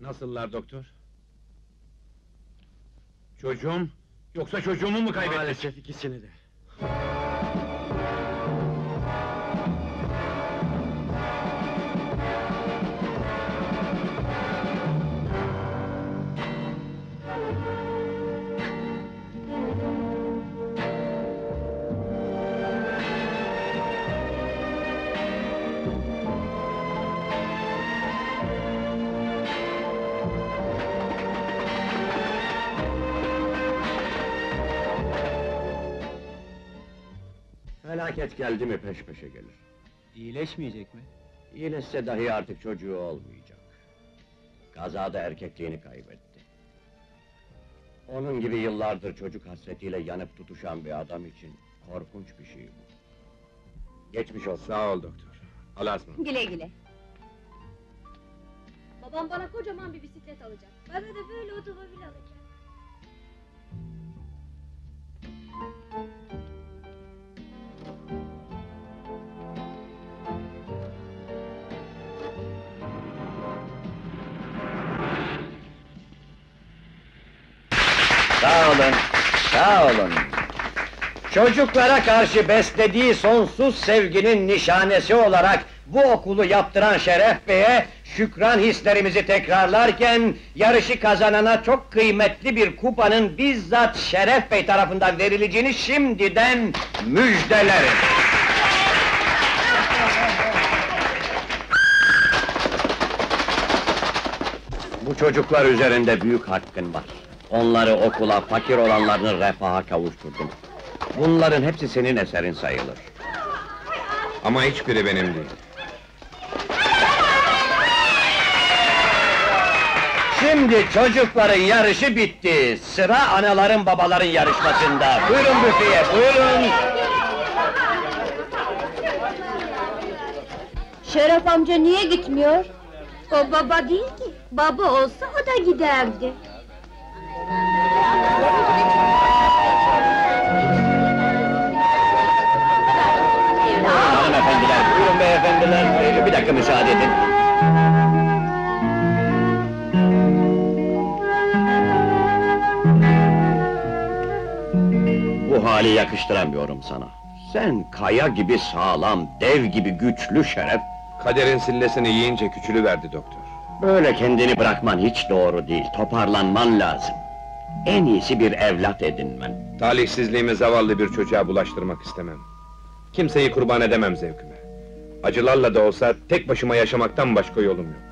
Nasıllar doktor? Çocuğum, yoksa çocuğumu mu kaybettik? Maalesef ikisini de. Felaket geldi mi peş peşe gelir. İyileşmeyecek mi? İyileşse dahi artık çocuğu olmayacak. Kazada erkekliğini kaybetti. Onun gibi yıllardır çocuk hasretiyle yanıp tutuşan bir adam için korkunç bir şey bu. Geçmiş olsun. Sağ ol doktor. Allah'a ısmarladık. Güle güle. Babam bana kocaman bir bisiklet alacak. Bana da böyle otomobil alacak. Sağ olun, sağ olun. Çocuklara karşı beslediği sonsuz sevginin nişanesi olarak bu okulu yaptıran Şeref Bey'e şükran hislerimizi tekrarlarken, yarışı kazanana çok kıymetli bir kupanın bizzat Şeref Bey tarafından verileceğini şimdiden müjdelerim. Bu çocuklar üzerinde büyük hakkın var. Onları okula, fakir olanlarını refaha kavuşturdun. Bunların hepsi senin eserin sayılır. Ama hiçbiri benim değil. Şimdi çocukların yarışı bitti. Sıra anaların babaların yarışmasında. Buyurun büfeye, buyurun! Şeref amca niye gitmiyor? O baba değil ki. Baba olsa o da giderdi. Hanımefendiler, buyurun beyefendiler. Bir dakika müsaade edin. Bu hali yakıştıramıyorum sana. Sen kaya gibi sağlam, dev gibi güçlü Şeref. Kaderin sillesini yiyince küçülüverdi doktor. Böyle kendini bırakman hiç doğru değil, toparlanman lazım. En iyisi bir evlat edinmen. Talihsizliğimi zavallı bir çocuğa bulaştırmak istemem. Kimseyi kurban edemem zevkime. Acılarla da olsa tek başıma yaşamaktan başka yolum yok.